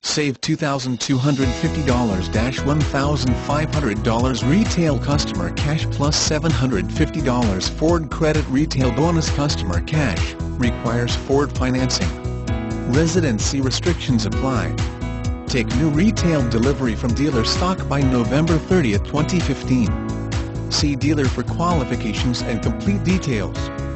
Save $2,250-$1,500 retail customer cash plus $750 Ford credit retail bonus customer cash, requires Ford financing. Residency restrictions apply. Take new retail delivery from dealer stock by November 30, 2015. See dealer for qualifications and complete details.